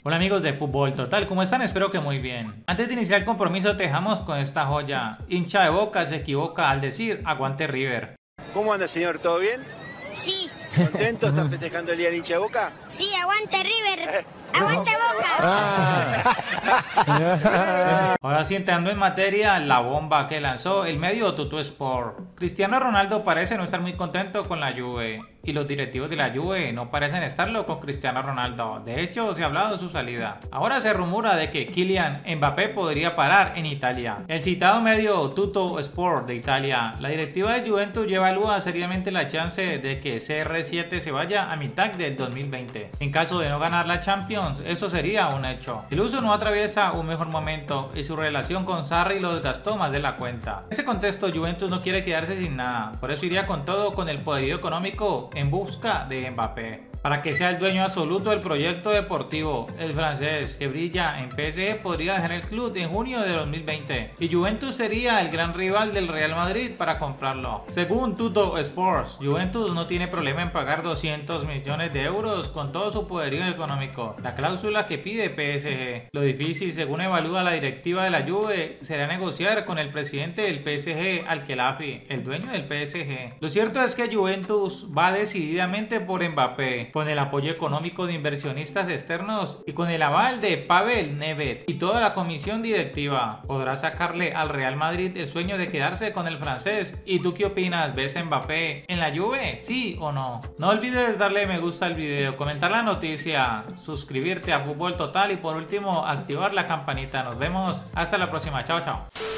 Hola amigos de Fútbol Total, ¿cómo están? Espero que muy bien. Antes de iniciar el compromiso te dejamos con esta joya. Hincha de Boca se equivoca al decir aguante River. ¿Cómo anda, señor? ¿Todo bien? Sí. ¿Contento? ¿Estás festejando el día del hincha de Boca? Sí, aguante River. ¡Aguante Boca! Ahora sí, entrando en materia, la bomba que lanzó el medio Tutto Sport. Cristiano Ronaldo parece no estar muy contento con la Juve y los directivos de la Juve no parecen estarlo con Cristiano Ronaldo. De hecho, se ha hablado de su salida. Ahora se rumora de que Kylian Mbappé podría parar en Italia. El citado medio Tutto Sport de Italia, la directiva de Juventus ya evalúa seriamente la chance de que CR7 se vaya a mitad del 2020. En caso de no ganar la Champions, eso sería un hecho. El uso no atraviesa un mejor momento y su relación con Sarri lo desgastó más de la cuenta. En ese contexto, Juventus no quiere quedarse sin nada, por eso iría con todo con el poderío económico en busca de Mbappé, para que sea el dueño absoluto del proyecto deportivo. El francés, que brilla en PSG, podría dejar el club en junio de 2020 y Juventus sería el gran rival del Real Madrid para comprarlo. Según Tutto Sports, Juventus no tiene problema en pagar 200 millones de euros con todo su poderío económico, la cláusula que pide PSG. Lo difícil, según evalúa la directiva de la Juve, será negociar con el presidente del PSG, Al-Khelaïfi, el dueño del PSG. Lo cierto es que Juventus va decididamente por Mbappé, con el apoyo económico de inversionistas externos y con el aval de Pavel Nedved y toda la comisión directiva. Podrá sacarle al Real Madrid el sueño de quedarse con el francés. ¿Y tú qué opinas? ¿Ves a Mbappé en la Juve? ¿Sí o no? No olvides darle me gusta al video, comentar la noticia, suscribirte a Fútbol Total y por último activar la campanita. Nos vemos hasta la próxima. Chao, chao.